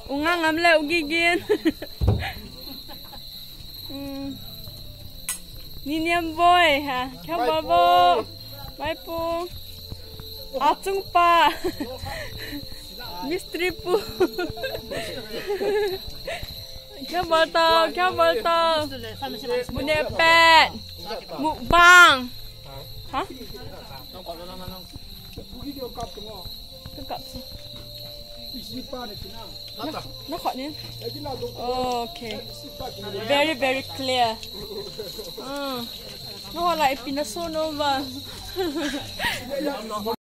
Ungang ngam le ugigin. Ni niam boy ha. Kya babo. Bye po. Atung pa. Mistri pu. Kya balta. Bunyi pet. Mukbang. Hah? Kakak sih. Nak ni? Oh, okay. Very clear. No, like pinasono ba?